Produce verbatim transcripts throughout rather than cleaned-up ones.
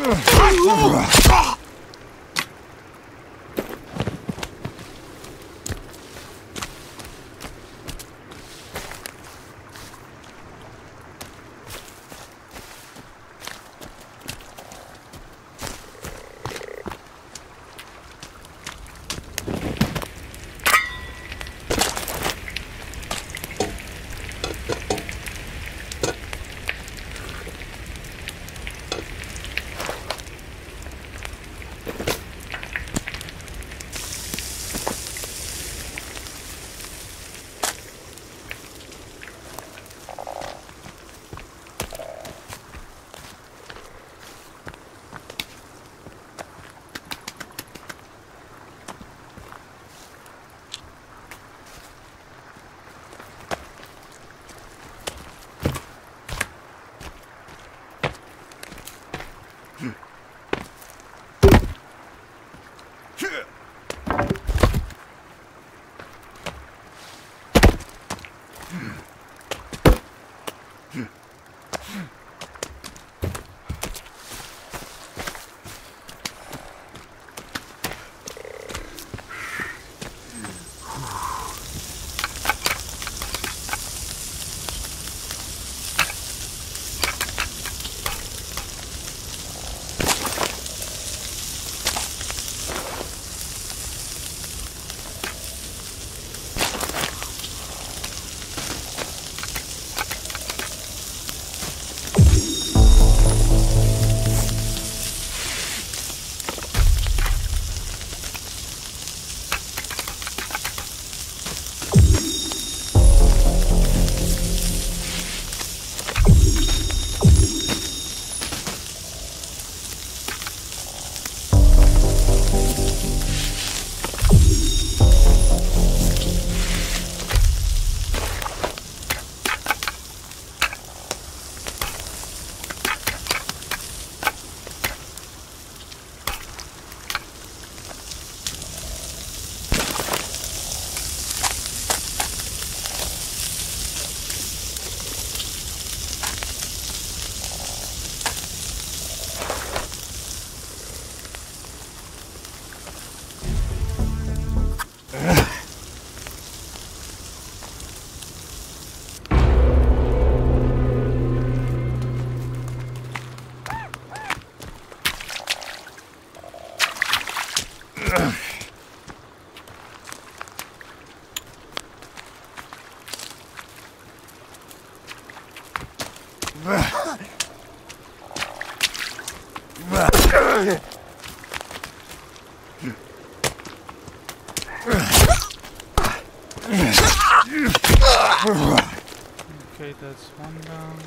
Okay, that's one down.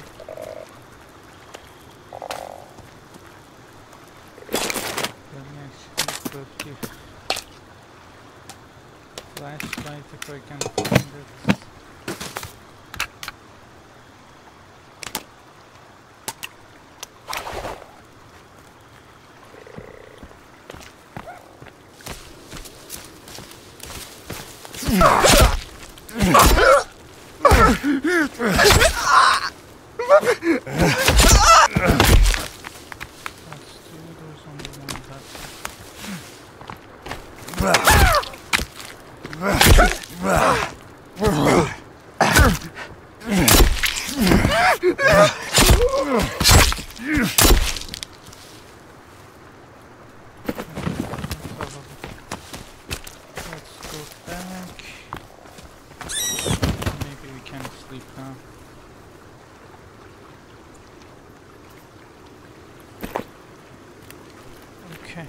Let me actually put the flashlight if I can find it. Okay.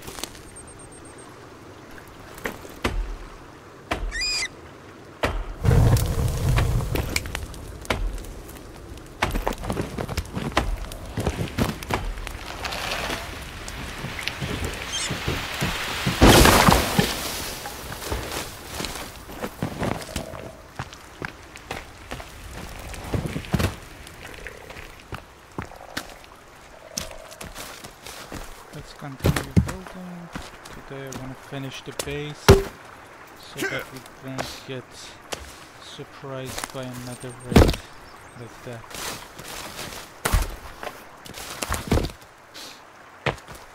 Let's continue building. Today I want to finish the base so that we don't get surprised by another raid like that.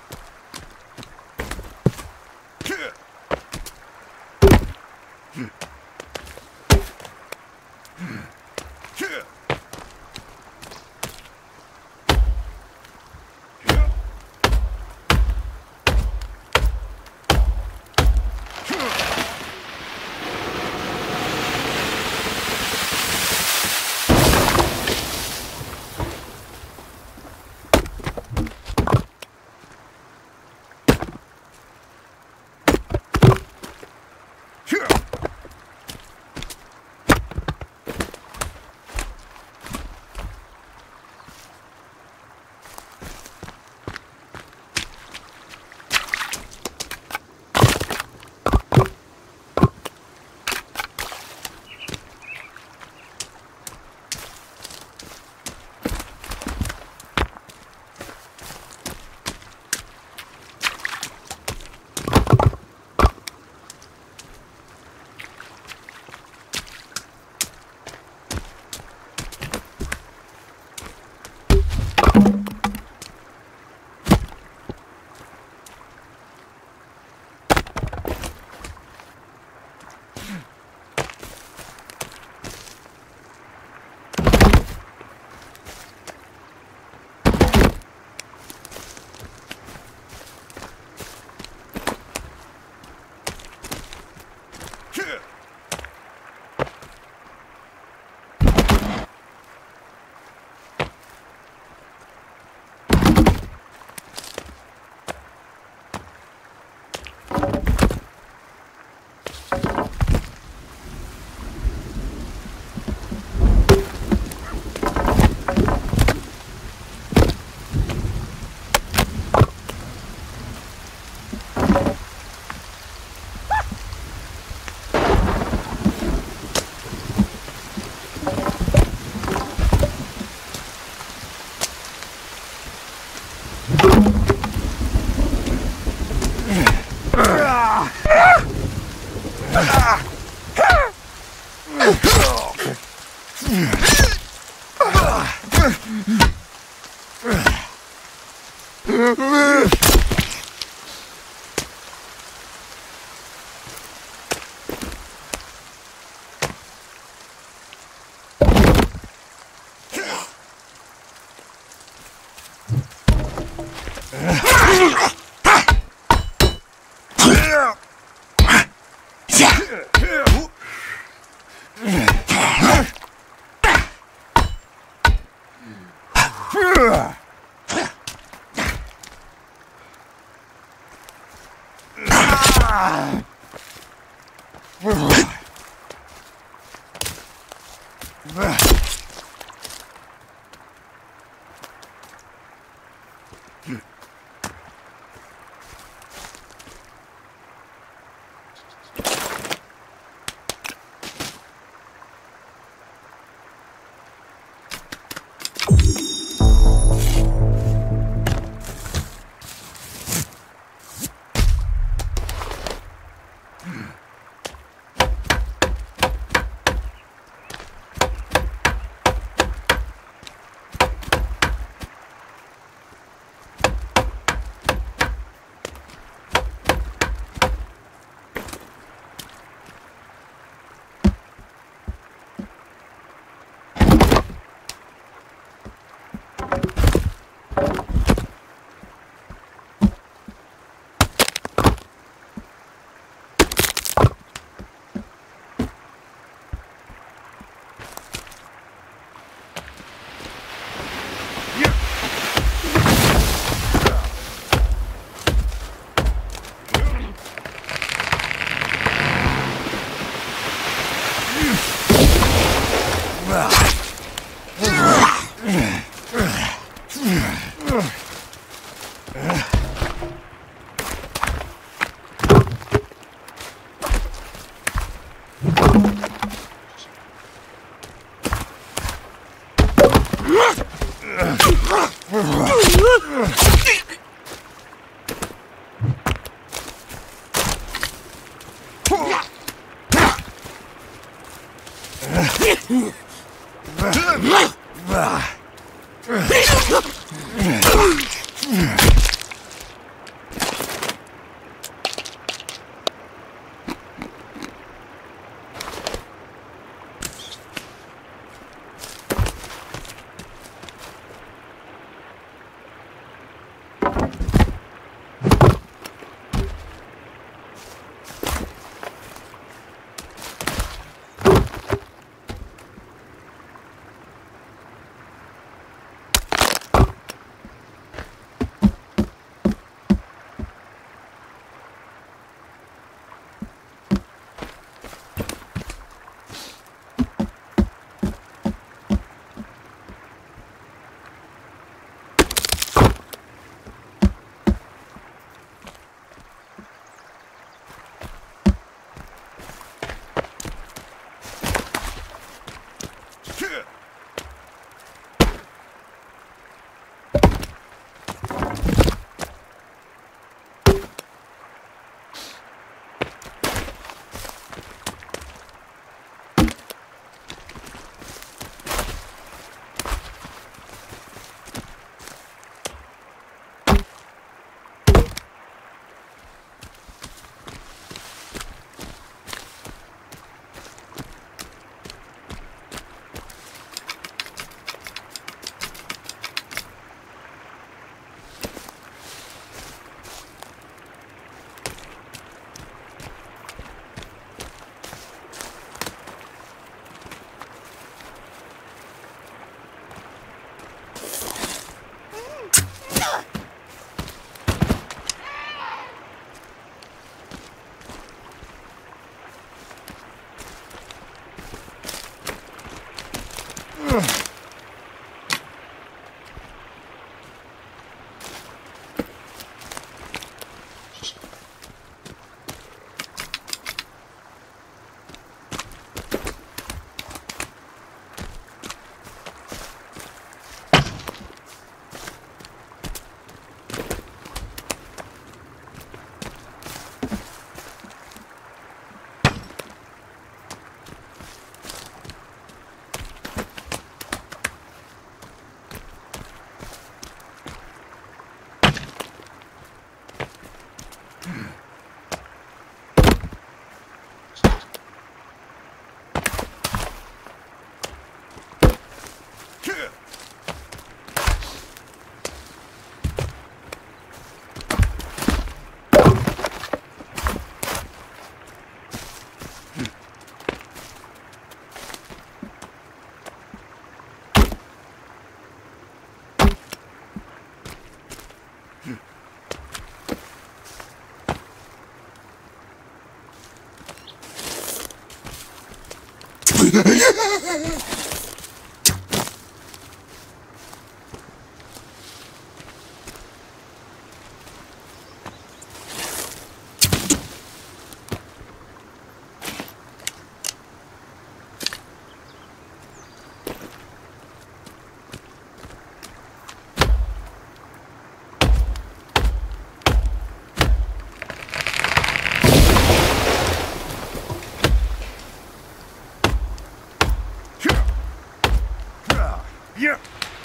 Yeah.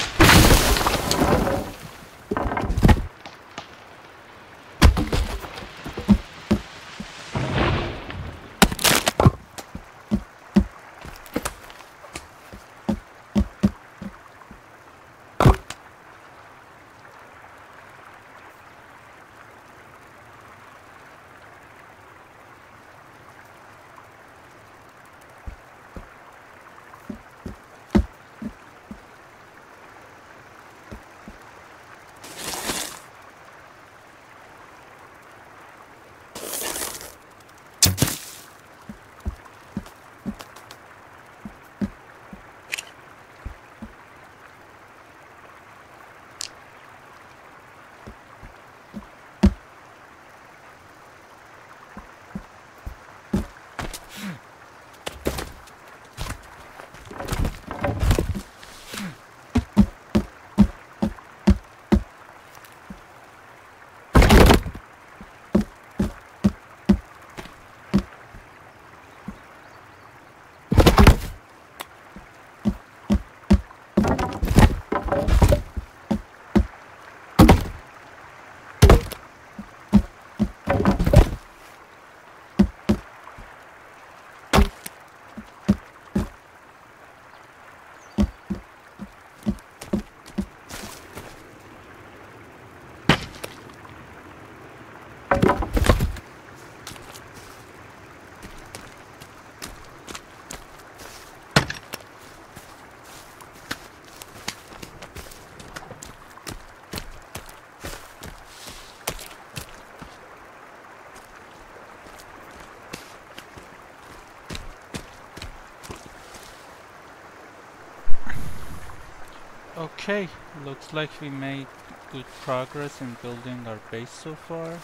Okay, looks like we made good progress in building our base so far.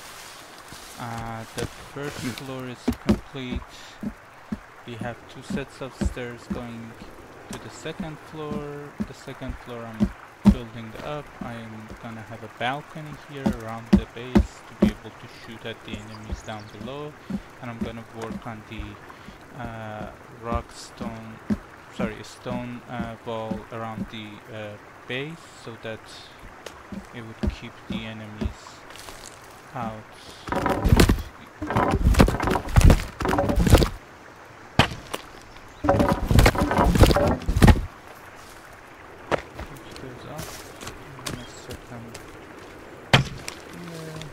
Uh, the first floor is complete. We have two sets of stairs going to the second floor. The second floor I'm building up. I'm gonna have a balcony here around the base to be able to shoot at the enemies down below. And I'm gonna work on the uh, rock stone, sorry, stone uh, wall around the uh, base so that it would keep the enemies out. Push those up. I'm gonna set them here.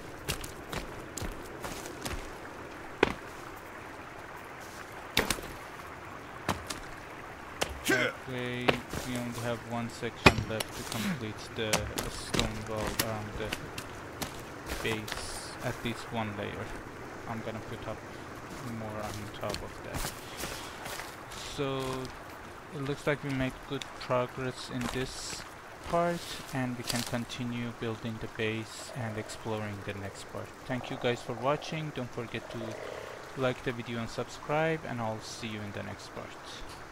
That way we only have one section left to complete the, the stone wall around the base, at least one layer. I'm gonna put up more on top of that. So it looks like we made good progress in this part, and we can continue building the base and exploring the next part. Thank you guys for watching. Don't forget to like the video and subscribe, and I'll see you in the next part.